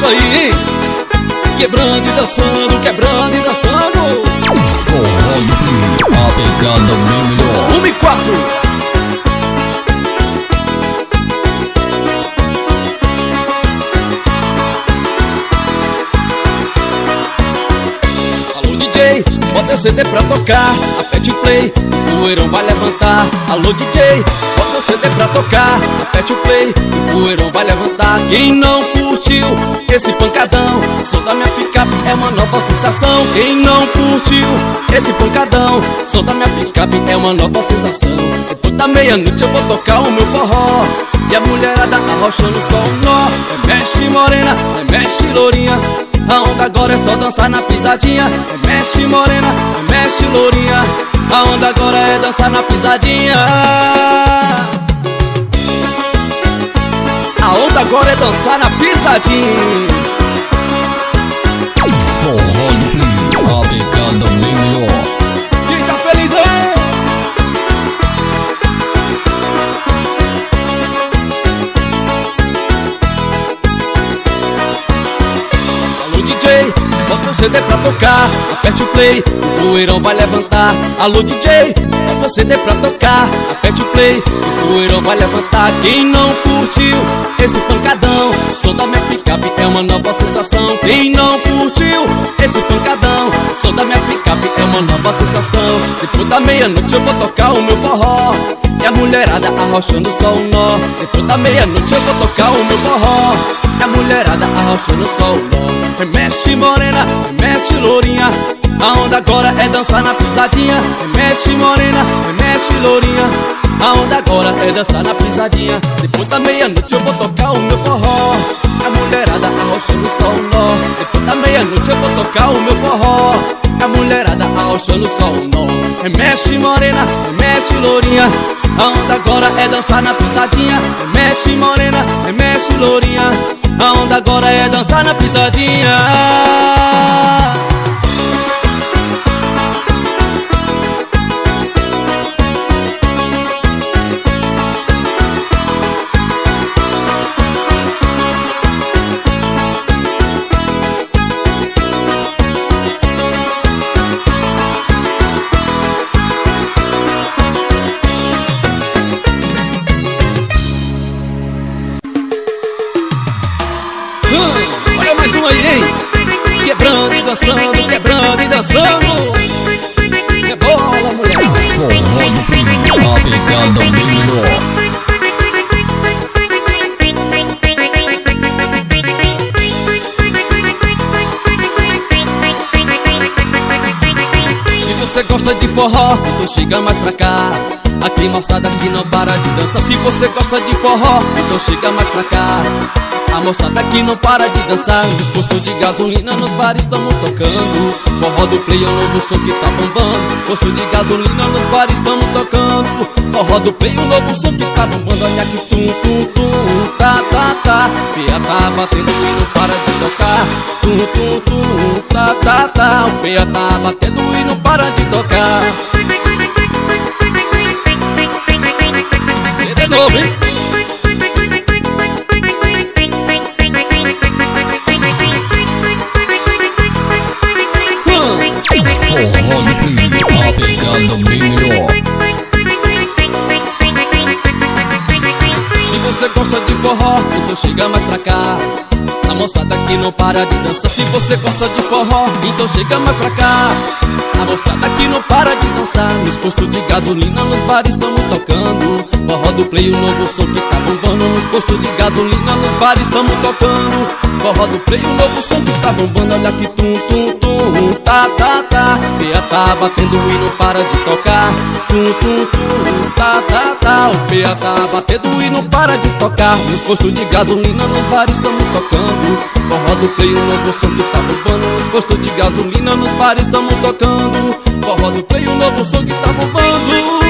aí, hein? Quebrando e dançando, quebrando e dançando. Forró do Play, a pegada bem melhor. 1 e 4. Bota o CD pra tocar, aperte o play, o poeirão vai levantar. Alô DJ, bota o CD pra tocar, aperte o play, o poeirão vai levantar. Quem não curtiu esse pancadão, o som da minha picape é uma nova sensação. Quem não curtiu esse pancadão, o som da minha picape é uma nova sensação. Depois da meia-noite eu vou tocar o meu forró, e a mulherada arrochando só um nó. Mexe morena, mexe lourinha, a onda agora é só dançar na pisadinha. Mexe morena, mexe lourinha, a onda agora é dançar na pisadinha. A onda agora é dançar na pisadinha. Forró do Play, a pegada bem melhor. Quem tá feliz aí? Alô DJ, bota o CD pra tocar, aperte o play, o poeirão vai levantar. Alô DJ, bota o CD pra tocar, aperte o play, o poeirão vai levantar. Quem não curtiu esse pancadão, o som da minha picape é uma nova sensação. Quem não curtiu esse pancadão, o som da minha picape é uma nova sensação. Depois da meia-noite eu vou tocar o meu forró, e a mulherada arrochando só um nó. Depois da meia-noite eu vou tocar o meu forró, e a mulherada arrochando só um nó. Mexe morena, mexe lourinha, a onda agora é dançar na pisadinha. Mexe morena, mexe lourinha, a onda agora é dançar na pisadinha. Depois da meia-noite eu vou tocar o meu forró, a mulherada arrochando só um nó. Depois da meia-noite eu vou tocar o meu forró, a mulherada arrochando só um nó. Mexe morena, mexe lourinha, a onda agora é dançar na pisadinha. Mexe morena, mexe lourinha, a onda agora é dançar na pisadinha. Olha mais um aí, hein? Quebrando e dançando, quebrando e dançando. É bola, mulher. Forró do Play, a pegada bem melhor. Se você gosta de forró, então chega mais pra cá. Aqui moçada que não para de dançar. Se você gosta de forró, então chega mais pra cá. A moçada que não para de dançar, nos postos de gasolina, nos bares estamos tocando. Forró do Play é o novo som que tá bombando. Posto de gasolina, nos bares estamos tocando. Forró do Play é o novo som que tá bombando. Olha aqui, tum, tum, tum, tá, tá, tá. Peia tá batendo e não para de tocar. Tum, tum, tum, tá, tá, tá. O peia tá batendo e não para de tocar. CD novo, hein? Forró do Play, a pegada bem melhor. Se você gosta de forró, então chega mais pra cá. A moçada que não para de dançar. Se você gosta de forró, então chega mais pra cá. A moçada que não para de dançar, nos postos de gasolina, nos bares estamos tocando. Forró do Play, o novo som que tá bombando. Nos postos de gasolina, nos bares estamos tocando. Forró do Play, o novo som que tá bombando. Olha aqui, tum, tum, tum, tá, tá, tá. Peia tá batendo e não para de tocar. Tum, tum, tum, tá, tá, tá. O peia tá batendo e não para de tocar. Nos postos de gasolina, nos bares estamos tocando. Forró do Play, o novo som que tá bombando. Nos postos de gasolina, nos bares estamos tocando. Forró do Play, o novo som que tá bombando.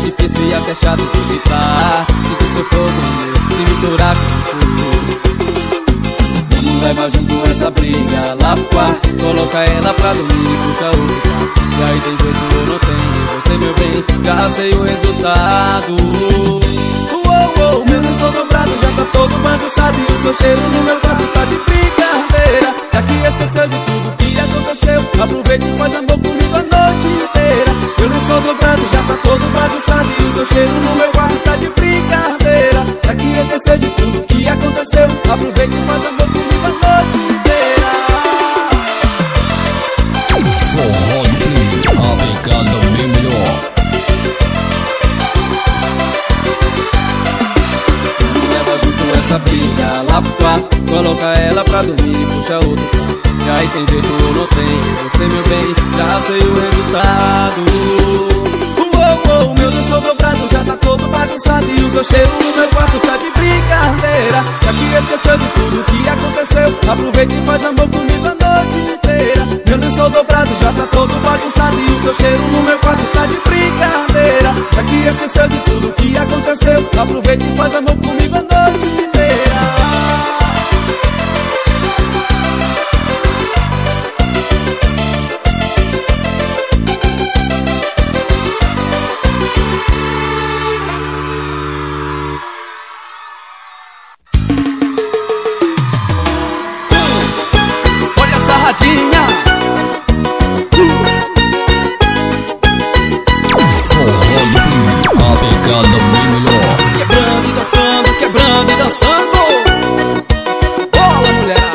difícil e até chato de evitar. Sinto seu fogo no meu, se misturar com o seu. Vamos levar junto essa briga lá pro quarto, coloca ela pra dormir, puxa outro quarto. E aí tem jeito ou não tem, você meu bem, já sei o resultado. Meu lençol dobrado já tá todo bagunçado e o seu cheiro no meu quarto tá de brincadeira. Já que esqueceu de tudo que aconteceu, aproveita e faz amor comigo a noite inteira. Meu lençol dobrado já tá todo bagunçado e o seu cheiro no meu quarto tá de brincadeira. Já que esqueceu de tudo que aconteceu, aproveita e faz amor comigo a noite inteira. Forró de Play, a pegada bem melhor. Essa briga lá pro quarto, coloca ela pra dormir e puxa outro quarto. E aí tem jeito ou não tem, você meu bem, já sei o resultado. Meu lençol dobrado já tá todo bagunçado e o seu cheiro no meu quarto tá de brincadeira. Já que esqueceu de tudo que aconteceu, aproveita e faz amor comigo a noite inteira. Meu lençol dobrado já tá todo bagunçado e o seu cheiro no meu quarto tá de brincadeira. Já que esqueceu de tudo que aconteceu, aproveita e faz amor comigo a noite inteira. Olha essa radinha. Forró de Play, a pegada bem melhor. Quebrando e dançando, quebrando e dançando. Bola, mulherada.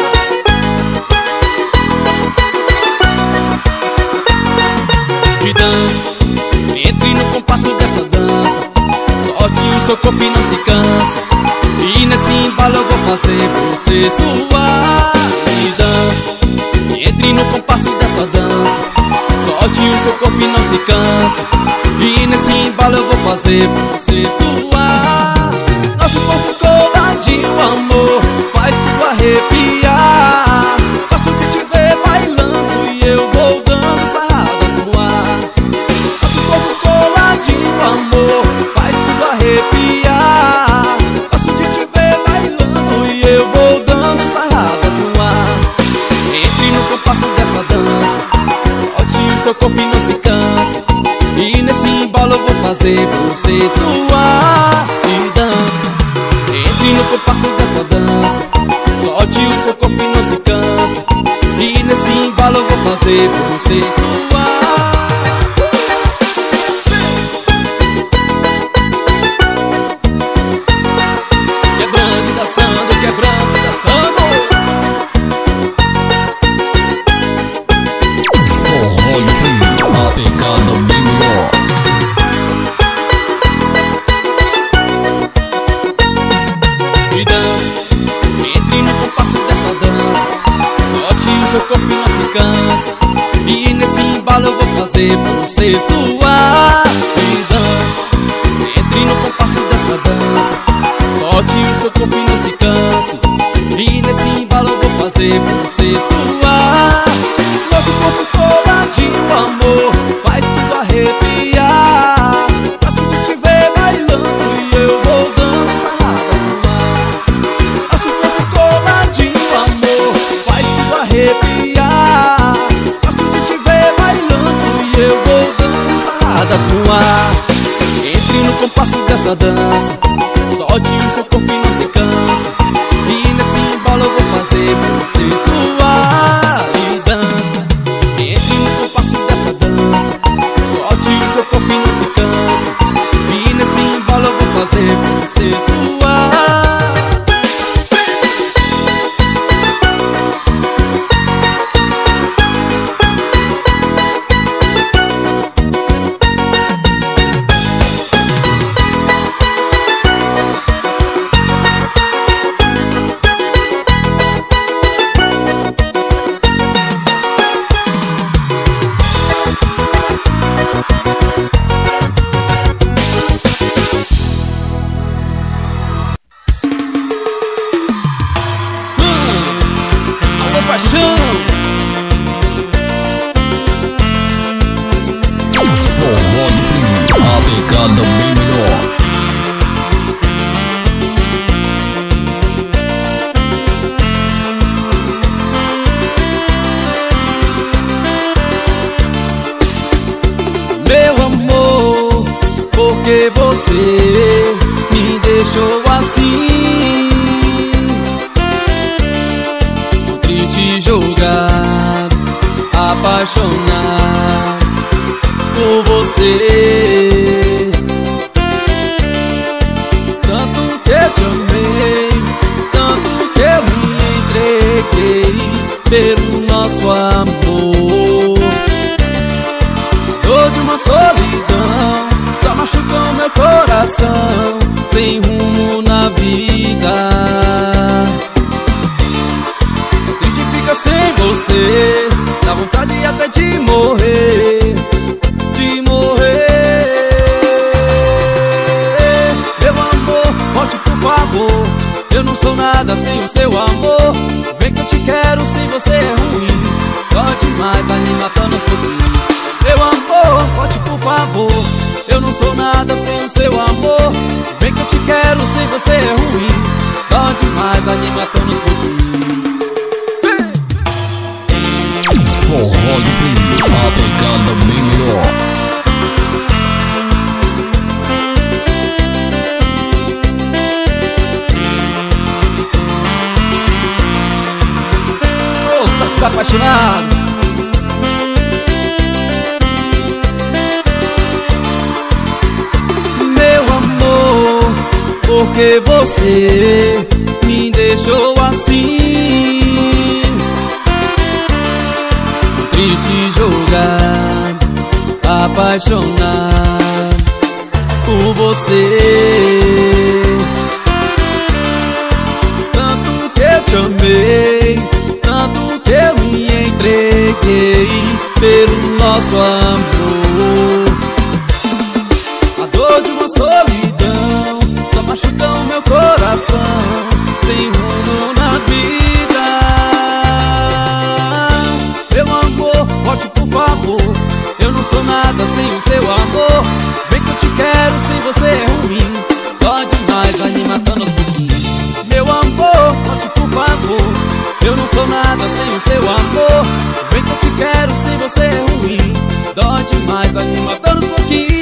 Que dança, entre no compasso dessa dança. Solte o seu corpo e não se cansa. E nesse embalo eu vou fazer você suar. Que dança, entre no compasso dessa dança. Solte o seu corpo e não se cansa. E nesse embalo eu vou fazer você suar. Nosso corpo coladinho, amor, faz tudo arrepiar. Gosto de te ver bailando e eu vou dando sarradas no ar. Nosso corpo coladinho, amor, faz tudo arrepiar. Gosto de te ver bailando e eu vou dando sarradas no ar. Entre no compasso dessa dança, solte o seu corpo e não se cansa. E nesse embalo eu vou fazer você suar. E dança, entre no compasso dessa dança. Solte o seu corpo e não se cansa. E nesse embalo eu vou fazer você suar. Quebrando e dançando, quebrando e dançando. Forró de Play, a pegada bem melhor. E dança, entre no compasso dessa dança. Solte o seu corpo e não se cansa. E nesse embalo eu vou fazer você suar. E dança, entre no compasso dessa dança. Solte o seu corpo e não se cansa. E nesse embalo eu vou fazer você suar. Nosso corpo coladinho, amor, faz tudo arrepiar. Gosto de te ver bailando e eu vou dando sarradas no ar. Nosso corpo coladinho, amor, faz tudo arrepiar. Gosto de te ver bailando e eu vou dando sarradas no ar. Entre no compasso dessa dança. Solte o seu corpo e não se cansa. E nesse embalo eu vou fazer você suar. E dança, entre no compasso dessa dança. Solte o seu corpo e não se cansa. E nesse embalo eu vou fazer você suar. porque você me deixou assim, tão triste, jogado, apaixonado por você. Tanto que eu te amei, tanto que eu me entreguei pelo nosso amor. A dor de uma solidão só machucou meu coração, sem rumo na vida. É triste ficar sem você, dá vontade até de morrer, de morrer. Meu amor, volte por favor, eu não sou nada sem o seu amor. Vem que eu te quero, se você é ruim, dói demais, vai me matando aos pouquinhos. Meu amor, volte por favor, eu não sou nada sem o seu amor. Vem que eu te quero, se você é ruim, dói demais, vai me matando aos pouquinhos. Forró de Play, a pegada bem melhor. Ô, saco apaixonado, meu amor, porque você me deixou assim, triste, jogado, apaixonado por você. Tanto que eu te amei, tanto que eu me entreguei pelo nosso amor. A dor de uma solidão só machucou meu coração, sem rumo na vida. Meu amor, volte por favor, eu não sou nada sem o seu amor. Vem que eu te quero, sem você é ruim, dói demais, vai me matando aos pouquinhos. Meu amor, volte por favor, eu não sou nada sem o seu amor. Vem que eu te quero, sem você é ruim, dói demais, vai me matando aos pouquinhos.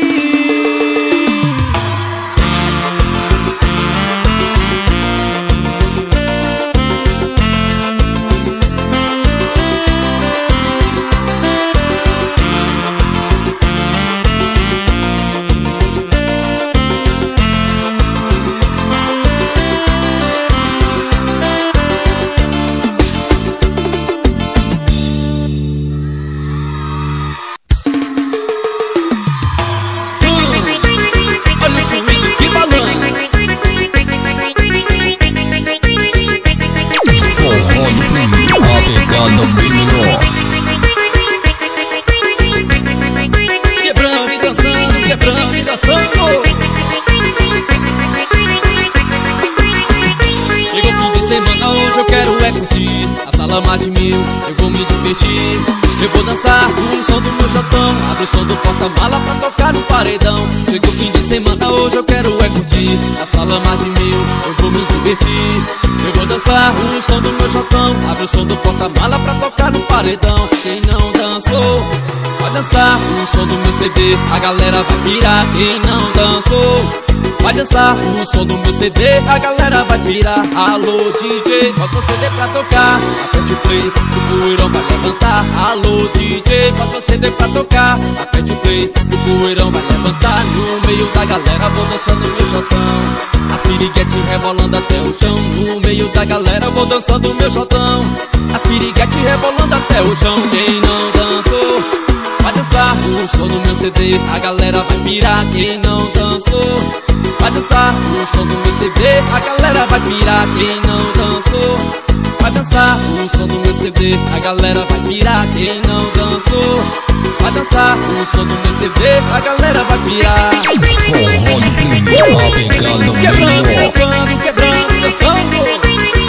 Mais de mil, eu vou me divertir. Eu vou dançar no som do meu jotão, abre o som do porta-mala pra tocar no paredão. Chegou fim de semana, hoje eu quero é curtir. A sala mais de mil, eu vou me divertir. Eu vou dançar no som do meu jotão, abre o som do porta-mala pra tocar no paredão. Quem não dançou, vai dançar no som do meu CD, a galera vai pirar. Quem não dançou, vai dançar no som do meu CD, a galera vai pirar. Alô DJ, bota o CD pra tocar, aperte o play, que o poeirão vai levantar. Alô DJ, bota o CD pra tocar, aperte o play, que o poeirão vai levantar. No meio da galera vou dançando meu jotão, as piriguetes rebolando até o chão. No meio da galera vou dançando meu jotão, as piriguetes rebolando até o chão. Quem não dançou, vai dançar o som do meu CD, a galera vai pirar. Quem não dançou, vai dançar o som do meu CD, a galera vai pirar. Quem não dançou, vai dançar o som do meu CD, a galera vai pirar. Quem não dançou, vai dançar o som do meu CD, a galera vai pirar. Forró de Play, a pegada Quebrando, bem melhor. dançando, quebrando, dançando,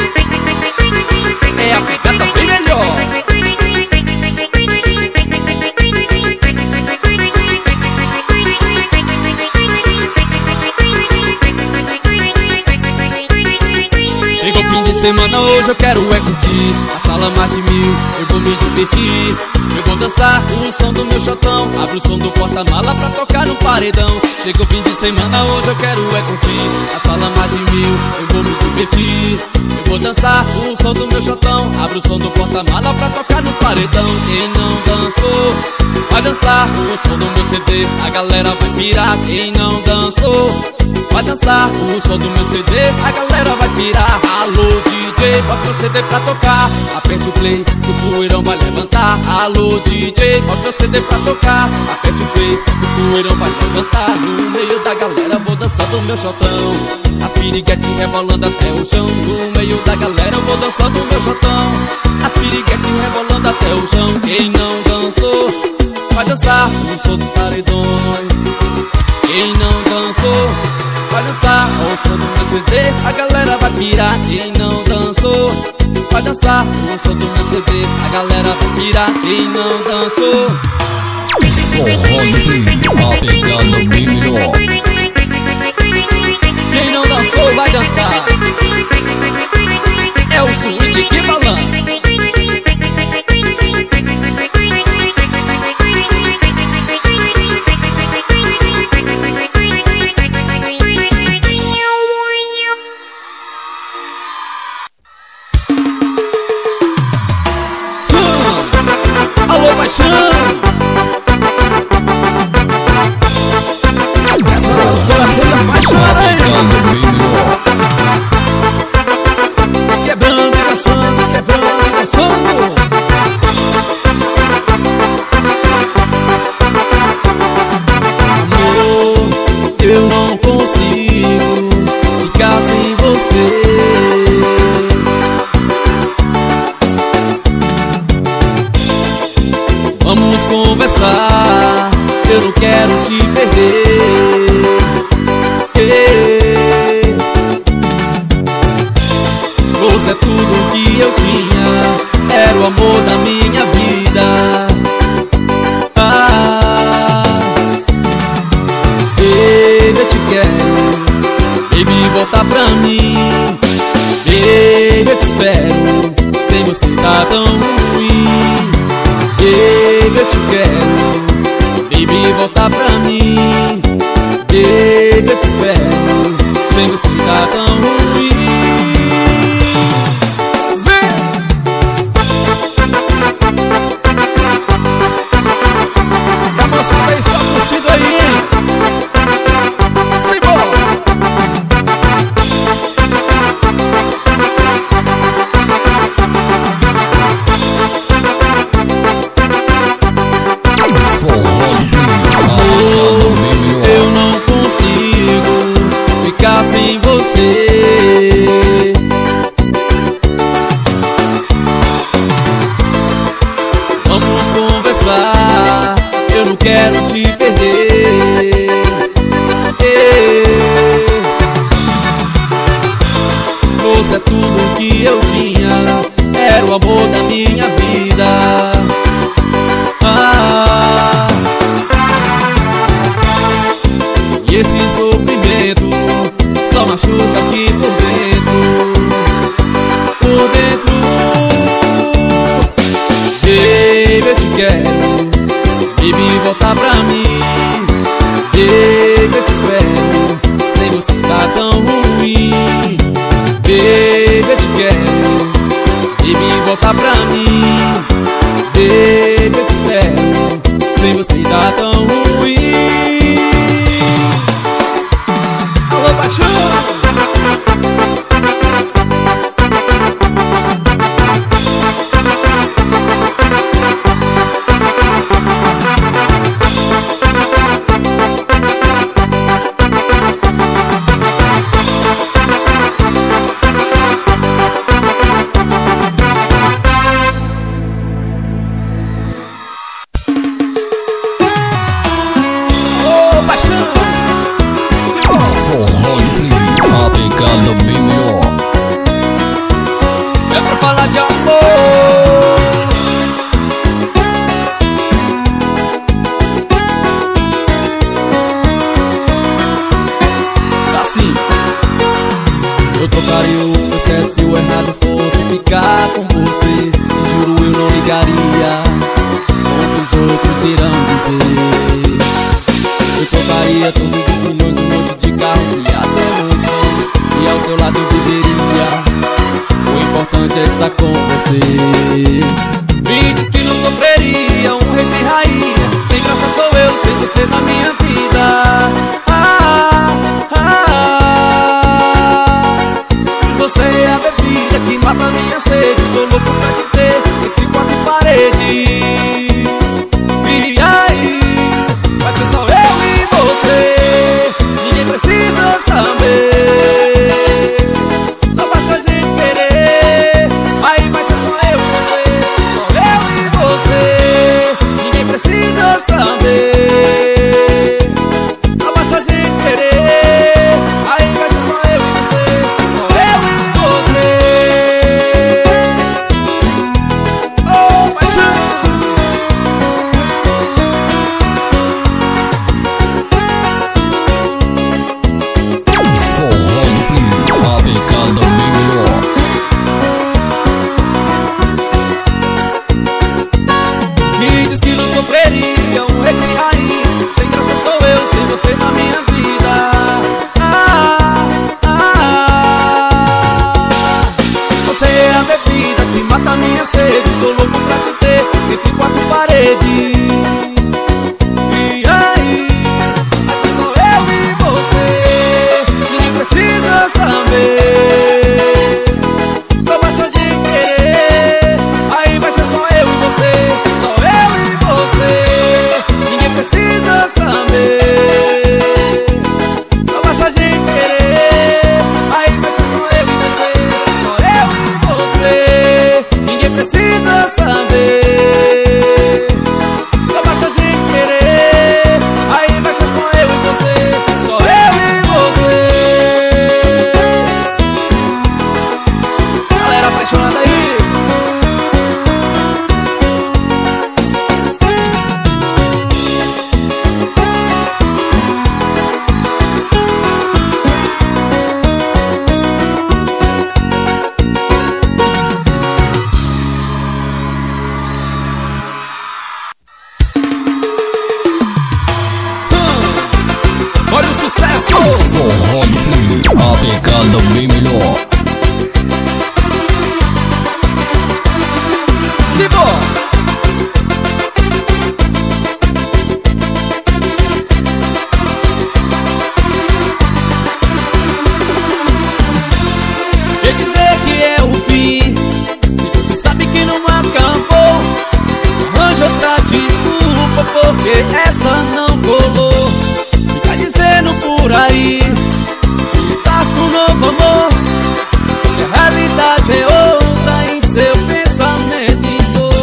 é a pegada bem melhor. Semana hoje eu quero é curtir, a sala mais de mil, eu vou me divertir. Eu vou vou dançar o som do meu chotão. Abre o som do porta-mala pra tocar no paredão. Chegou fim de semana, hoje eu quero é curtir. A sala mais de 1000, eu vou me divertir. Eu vou dançar o som do meu chotão. Abre o som do porta-mala pra tocar no paredão. Quem não dançou, vai dançar o som do meu CD. A galera vai pirar. Quem não dançou, vai dançar o som do meu CD. A galera vai pirar. Alô DJ, bota o CD pra tocar. Aperte o play, que o poeirão vai levantar. Alô DJ, bota o CD pra tocar. Aperte o play, que o poeirão vai levantar. No meio da galera vou dançando o meu chotão. As piriguetes rebolando até o chão. No meio da galera eu vou dançando o meu chotão. As piriguetes rebolando até o chão. Quem não dançou, vai dançar o som dos paredões. Quem não dançou, vai dançar o som do meu CD. A galera vai pirar. Quem não dançou, vai dançar o som do meu CD. A galera vai pirar. Quem não dançou, Forró no Play, a pegada bem melhor. quem não dançou vai dançar. É o swing que balança. Alô, paixão! Os corações apaixonados, A hein? pegada bem melhor. Quebrando e dançando, quebrando e dançando. Amor, eu não consigo ficar sem você. Vamos conversar, eu não quero te perder. Você é tudo que eu tinha, era o amor da minha vida. Baby, eu te quero, baby, volta pra mim. Baby, eu te espero, sem você tá tão ruim. Baby, eu te quero, baby, volta pra mim. Baby, eu te espero, sem você tá tão ruim. Sem você, vamos conversar, eu não quero te perder. Você é tudo que eu tinha, era o amor da minha vida. E esse sofrimento só machuca aqui por dentro. Por dentro. Baby, eu te quero, baby, volta pra mim. Baby, eu te espero, sem você tá tão ruim. Baby, eu te quero, baby, volta pra mim. Baby, eu te espero, sem você tá tão ruim. Alô, paixão! Forró no Play, a pegada bem melhor. É pra falar de amor. Assim, eu trocaria o meu certo se o errado fosse ficar com você. Juro, eu não ligaria. Compraria todos os milhões, um monte de carros e até mansões, e ao seu lado eu viveria. O importante é estar com você. Me diz que não sofreria um rei sem rainha. Sem graça sou eu, sem você na minha vida. Você é a bebida que mata a minha sede. Tô louco pra te ter entre quatro paredes. E aí, vai ser só eu e você. Ninguém precisa saber. Só basta a gente querer. Aí vai ser só eu e você. Só eu e você. Ninguém precisa saber. Só basta a gente querer. Aí vai ser só eu e você. Só eu e você. Oh, paixão. Forró do Play, a pegada bem melhor. Me diz que não sofreria um rei sem rainha. Sem graça sou eu, sem você na minha vida. Você é a bebida que mata a minha sede. Tô louco pra te ter entre quatro paredes. E aí, vai ser só eu e você. Ninguém precisa saber. Só basta a gente querer. Aí vai ser só eu e você. Só eu e você. Ninguém precisa saber. Só basta a gente querer. Aí vai ser só eu e você. Só eu e você. Ninguém precisa saber. Só basta a gente querer. Aí vai ser só eu e você. Só eu e você. Galera apaixonada aí. Olha o sucesso! Forró do Play, a pegada bem melhor. Sibo! Quer dizer que é o fim? Se você sabe que não acabou, arranja outra desculpa, porque essa não colou. Fica dizendo por aí que está com novo amor, só que a realidade é outra, em seu pensamento estou.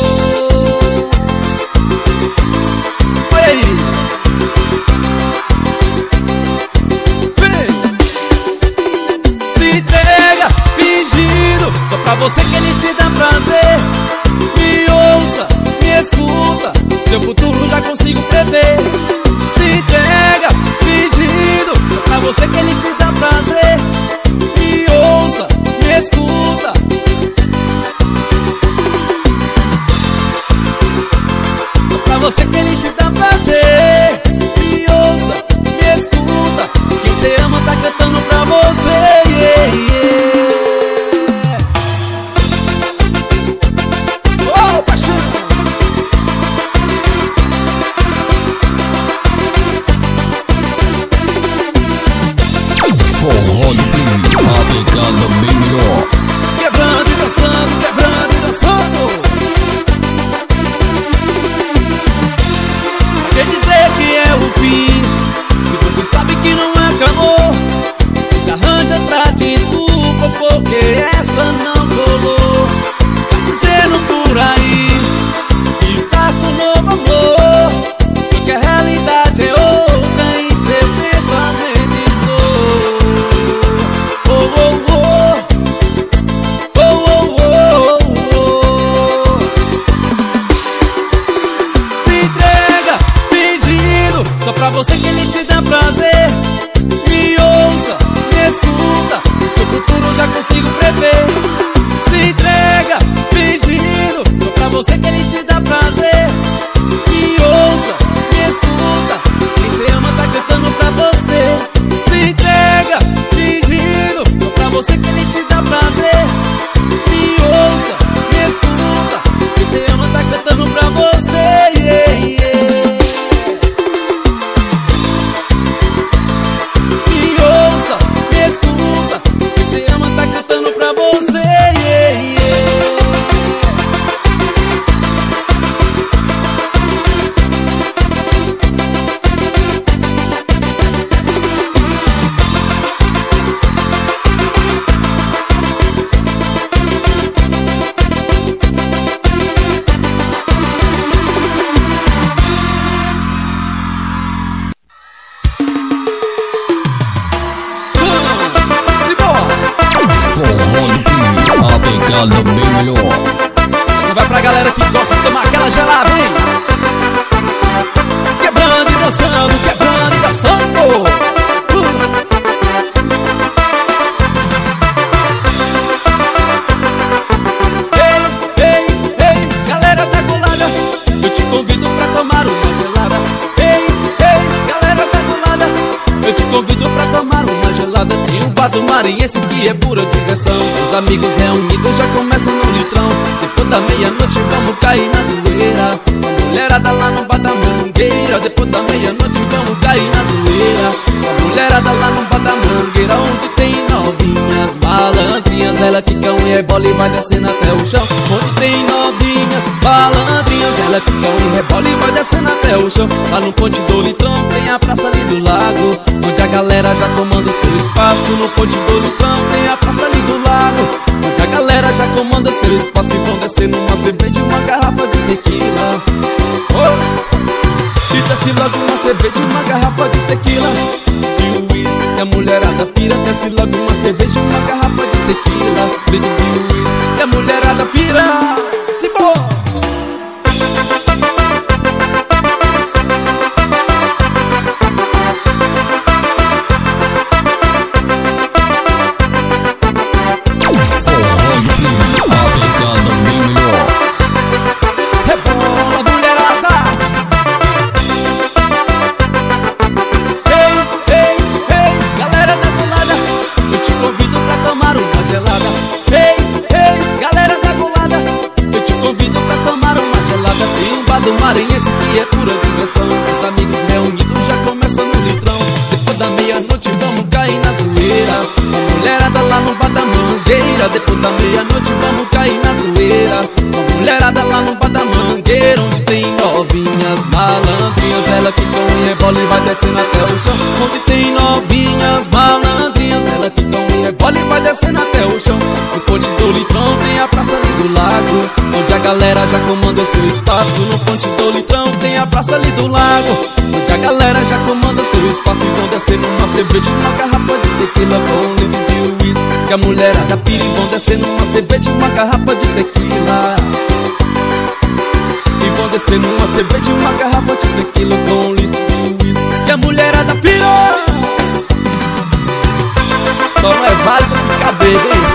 Olha aí. Vem. Se entrega fingindo, só pra você que ele te dá prazer. Me ouça, me escuta, seu futuro já consigo prever. Se entrega fingindo, só pra você que ele te dá prazer. Me ouça, me escuta. Só pra você que ele te dá prazer. Me ouça, me escuta. Quem cê ama tá cantando pra você. Yeah, yeah. Oh, paixão. Forró do Play, a pegada bem melhor. Quebrando e dançando, quebrando e dançando. Quer dizer que é o fim? Se você sabe que não acabou, se arranja outra desculpa, porque essa não colou. Tá dizendo por aí que está com novo amor, só que a realidade é outra, em seu pensamento estou. Oh, oh, oh. Oh, oh, oh, oh. Se entrega fingindo, só pra você que ele te dá prazer. Me ouça, me escuta, o seu futuro já consigo prever. Se entrega fingindo, só pra você que ele te dá prazer. Me ouça, me escuta, quem cê ama tá cantando pra pegando bem melhor. Essa vai pra galera que gosta de tomar aquela gelada, hein? Quebrando e dançando, quebrando e dançando. Convido pra tomar uma gelada. Ei, ei, galera da colada, eu te convido pra tomar uma gelada. Tem um bar do Maranhense que é pura diversão. Os amigos reunidos já começam no litrão. Depois da meia-noite vamos cair na zoeira. A mulherada lá no bar da Mangueira. Depois da meia-noite vamos cair na zoeira. A mulherada lá no bar da Mangueira, onde tem novinhas malandrinhas. Ela quica um rebola e vai descendo até o chão. Onde tem novinhas malandrinhas, ela quica um rebola e vai descendo até o chão. Lá no Ponte do Litrão tem a Praça ali do Lago, onde a galera já comanda o seu espaço. No Ponte do Litrão tem a Praça ali do Lago, onde a galera já comanda o seu espaço. E vão descendo uma cerveja e uma garrafa de tequila. E desce logo uma cerveja e uma garrafa de tequila. De uísque, e a mulherada pira. Desce logo uma cerveja e uma garrafa de tequila. De uísque, e a mulherada pira. Simbora! Do Maranhense que é pura diversão. Os amigos reunidos já começam no litrão. Depois da meia-noite vamos cair na zoeira. A mulherada lá no bar da Mangueira. Depois da meia-noite vamos cair na zoeira. A mulherada lá no bar da Mangueira, onde tem novinhas malandrinhas. Ela fica um rebola e vai descendo até o chão. Onde tem novinhas malandrinhas, ela fica um rebola e vai descendo até o chão. No Ponte do Litrão tem a Praça ali do Lago, onde a galera já comanda o seu espaço. No Ponte do Litrão tem a Praça ali do Lago, onde a galera já comanda o seu espaço. E vão descendo uma cerveja e uma garrafa de tequila com um litro de uísque, que a mulherada pira. E vão descendo uma cerveja e uma garrafa de tequila. E vão descendo uma cerveja e uma garrafa de tequila com um litro de uísque, que a mulherada pira. Só não é válido ficar bêbado, hein?